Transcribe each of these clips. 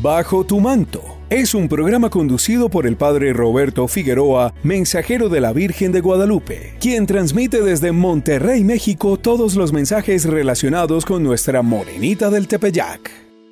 Bajo tu manto es un programa conducido por el padre Roberto Figueroa, mensajero de la Virgen de Guadalupe, quien transmite desde Monterrey, México, todos los mensajes relacionados con nuestra Morenita del Tepeyac.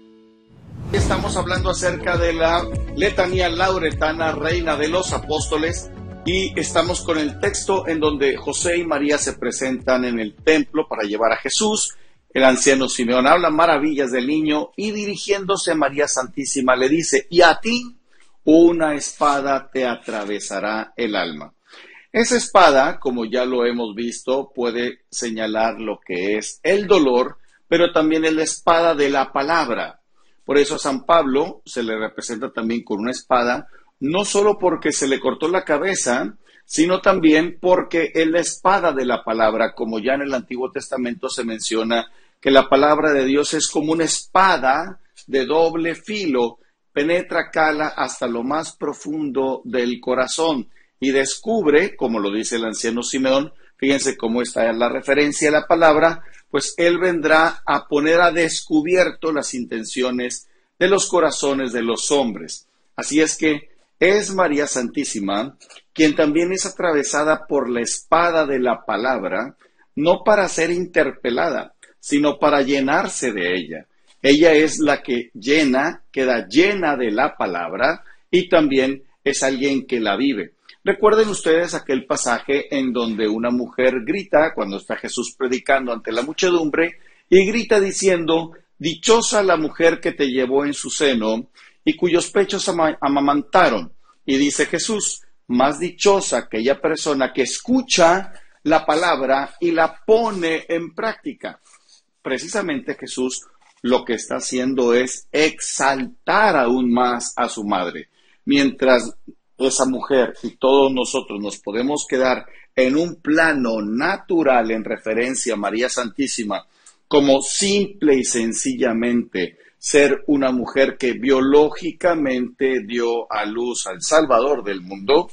Estamos hablando acerca de la letanía lauretana, Reina de los Apóstoles, y estamos con el texto en donde José y María se presentan en el templo para llevar a Jesús. El anciano Simeón habla maravillas del niño y dirigiéndose a María Santísima le dice: y a ti una espada te atravesará el alma. Esa espada, como ya lo hemos visto, puede señalar lo que es el dolor, pero también es la espada de la palabra. Por eso a San Pablo se le representa también con una espada, no solo porque se le cortó la cabeza, sino también porque es la espada de la palabra, como ya en el Antiguo Testamento se menciona que la palabra de Dios es como una espada de doble filo, penetra, cala hasta lo más profundo del corazón y descubre, como lo dice el anciano Simeón, fíjense cómo está la referencia a la palabra, pues él vendrá a poner a descubierto las intenciones de los corazones de los hombres. Así es que es María Santísima quien también es atravesada por la espada de la palabra, no para ser interpelada, sino para llenarse de ella. Ella es la que llena, queda llena de la palabra y también es alguien que la vive. Recuerden ustedes aquel pasaje en donde una mujer grita cuando está Jesús predicando ante la muchedumbre y grita diciendo: dichosa la mujer que te llevó en su seno y cuyos pechos amamantaron. Y dice Jesús: más dichosa aquella persona que escucha la palabra y la pone en práctica. Precisamente Jesús lo que está haciendo es exaltar aún más a su madre. Mientras esa mujer y todos nosotros nos podemos quedar en un plano natural en referencia a María Santísima, como simple y sencillamente ser una mujer que biológicamente dio a luz al Salvador del mundo,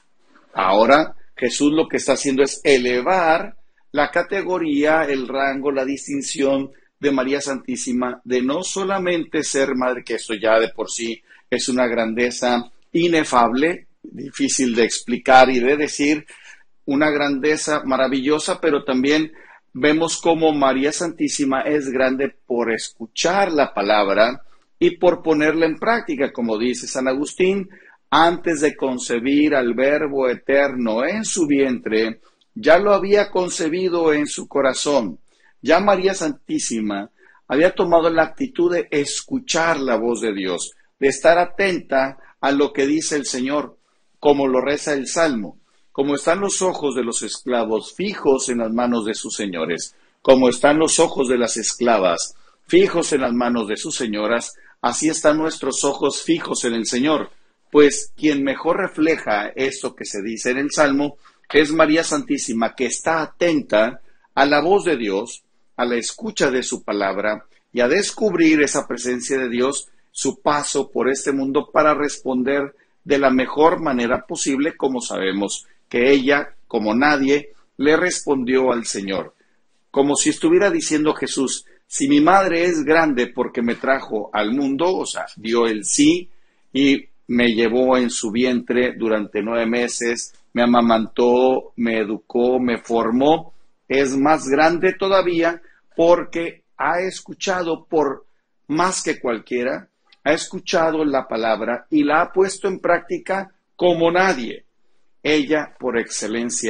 ahora Jesús lo que está haciendo es elevar la categoría, el rango, la distinción de María Santísima, de no solamente ser madre, que esto ya de por sí es una grandeza inefable, difícil de explicar y de decir, una grandeza maravillosa, pero también vemos cómo María Santísima es grande por escuchar la palabra y por ponerla en práctica, como dice San Agustín: antes de concebir al Verbo eterno en su vientre, ya lo había concebido en su corazón. Ya María Santísima había tomado la actitud de escuchar la voz de Dios, de estar atenta a lo que dice el Señor, como lo reza el Salmo. Como están los ojos de los esclavos fijos en las manos de sus señores, como están los ojos de las esclavas fijos en las manos de sus señoras, así están nuestros ojos fijos en el Señor. Pues quien mejor refleja esto que se dice en el Salmo es María Santísima, que está atenta a la voz de Dios, a la escucha de su palabra y a descubrir esa presencia de Dios, su paso por este mundo para responder de la mejor manera posible, como sabemos que ella, como nadie, le respondió al Señor. Como si estuviera diciendo Jesús: si mi madre es grande porque me trajo al mundo, o sea, dio el sí y me llevó en su vientre durante 9 meses, me amamantó, me educó, me formó, es más grande todavía porque ha escuchado por más que cualquiera, ha escuchado la palabra y la ha puesto en práctica como nadie. Ella, por excelencia,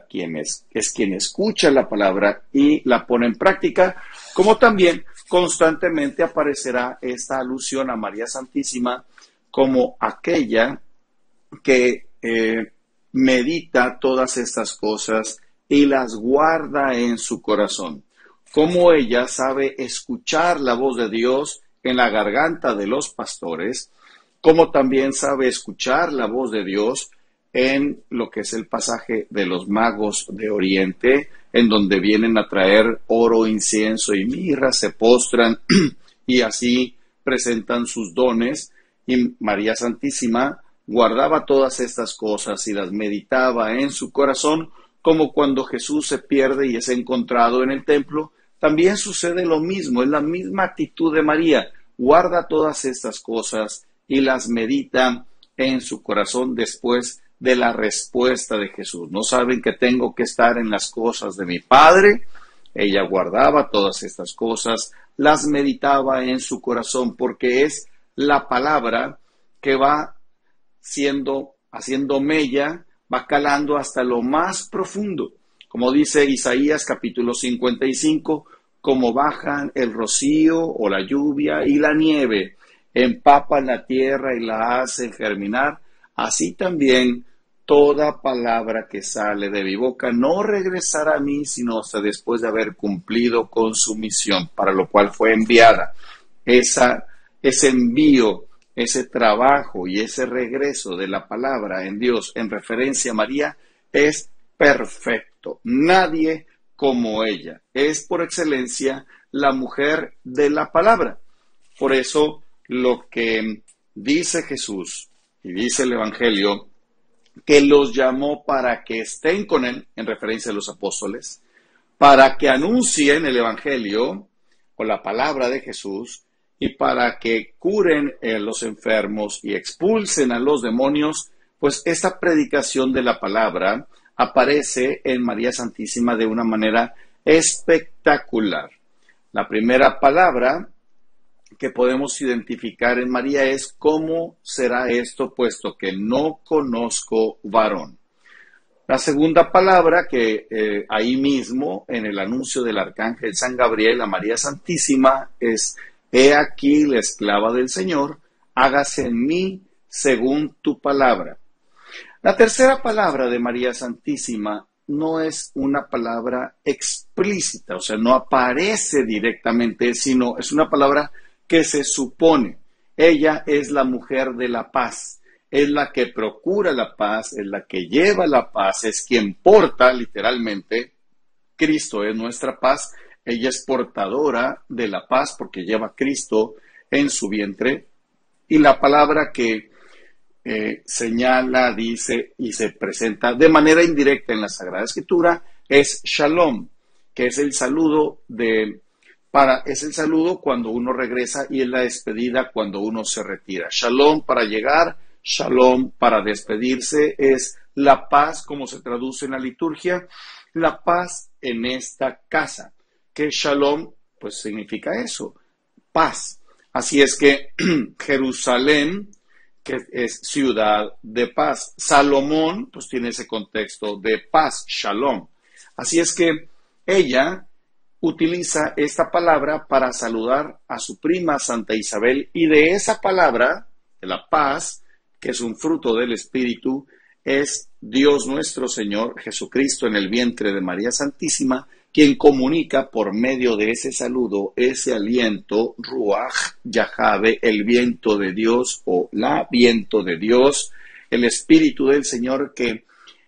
es quien escucha la palabra y la pone en práctica, como también constantemente aparecerá esta alusión a María Santísima como aquella que medita todas estas cosas y las guarda en su corazón. Como ella sabe escuchar la voz de Dios en la garganta de los pastores, como también sabe escuchar la voz de Dios en lo que es el pasaje de los magos de Oriente, en donde vienen a traer oro, incienso y mirra, se postran y así presentan sus dones, y María Santísima guardaba todas estas cosas y las meditaba en su corazón, como cuando Jesús se pierde y es encontrado en el templo. También sucede lo mismo, es la misma actitud de María, guarda todas estas cosas y las medita en su corazón después de la respuesta de Jesús. ¿No saben que tengo que estar en las cosas de mi Padre? Ella guardaba todas estas cosas, las meditaba en su corazón, porque es la palabra que va haciendo mella, va calando hasta lo más profundo. Como dice Isaías capítulo 55, como bajan el rocío o la lluvia y la nieve, empapan la tierra y la hacen germinar, así también toda palabra que sale de mi boca no regresará a mí, sino hasta después de haber cumplido con su misión, para lo cual fue enviada. Ese envío, ese trabajo y ese regreso de la palabra en Dios en referencia a María es perfecto. Nadie como ella. Es por excelencia la mujer de la palabra. Por eso lo que dice Jesús y dice el Evangelio, que los llamó para que estén con él, en referencia a los apóstoles, para que anuncien el Evangelio o la palabra de Jesús y para que curen a los enfermos y expulsen a los demonios, pues esta predicación de la palabra aparece en María Santísima de una manera espectacular. La primera palabra que podemos identificar en María es ¿cómo será esto puesto que no conozco varón? La segunda palabra que ahí mismo en el anuncio del arcángel San Gabriel a María Santísima es he aquí la esclava del Señor, hágase en mí según tu palabra. La tercera palabra de María Santísima no es una palabra explícita, o sea, no aparece directamente, sino es una palabra que se supone. Ella es la mujer de la paz, es la que procura la paz, es la que lleva la paz, es quien porta literalmente. Cristo es nuestra paz, ella es portadora de la paz porque lleva a Cristo en su vientre. Y la palabra que señala, dice y se presenta de manera indirecta en la Sagrada Escritura es Shalom, que es el saludo es el saludo cuando uno regresa y es la despedida cuando uno se retira. Shalom para llegar, shalom para despedirse, es la paz, como se traduce en la liturgia, la paz en esta casa. Que shalom, pues significa eso, paz. Así es que Jerusalén, que es ciudad de paz. Salomón, pues tiene ese contexto de paz, shalom. Así es que ella utiliza esta palabra para saludar a su prima Santa Isabel y de esa palabra, de la paz, que es un fruto del Espíritu, es Dios nuestro Señor Jesucristo en el vientre de María Santísima, quien comunica por medio de ese saludo, ese aliento, Ruach Yahvé, el viento de Dios o la viento de Dios, el Espíritu del Señor que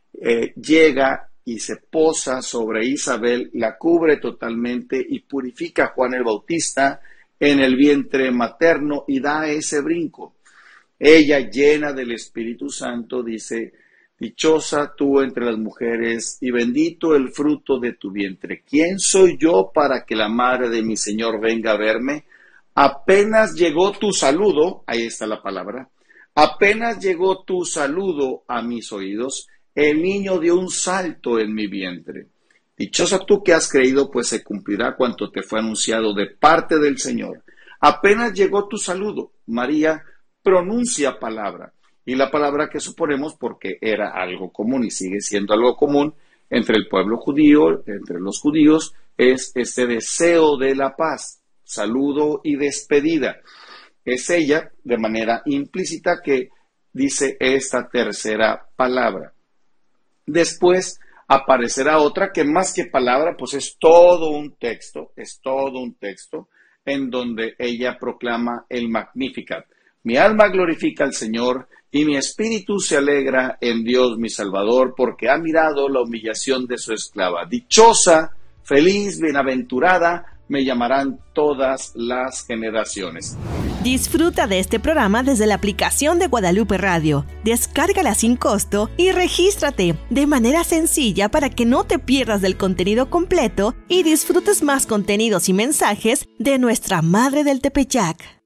llega y se posa sobre Isabel, la cubre totalmente y purifica a Juan el Bautista en el vientre materno y da ese brinco. Ella, llena del Espíritu Santo, dice: dichosa tú entre las mujeres y bendito el fruto de tu vientre. ¿Quién soy yo para que la madre de mi Señor venga a verme? Apenas llegó tu saludo, ahí está la palabra, apenas llegó tu saludo a mis oídos, el niño dio un salto en mi vientre. Dichosa tú que has creído, pues se cumplirá cuanto te fue anunciado de parte del Señor. Apenas llegó tu saludo, María pronuncia palabra. Y la palabra que suponemos, porque era algo común y sigue siendo algo común entre el pueblo judío, entre los judíos, es este deseo de la paz, saludo y despedida. Es ella, de manera implícita, que dice esta tercera palabra. Después aparecerá otra que más que palabra, pues es todo un texto en donde ella proclama el Magnificat. Mi alma glorifica al Señor y mi espíritu se alegra en Dios mi Salvador, porque ha mirado la humillación de su esclava. Dichosa, feliz, bienaventurada, me llamarán todas las generaciones. Disfruta de este programa desde la aplicación de Guadalupe Radio. Descárgala sin costo y regístrate de manera sencilla para que no te pierdas del contenido completo y disfrutes más contenidos y mensajes de nuestra Madre del Tepeyac.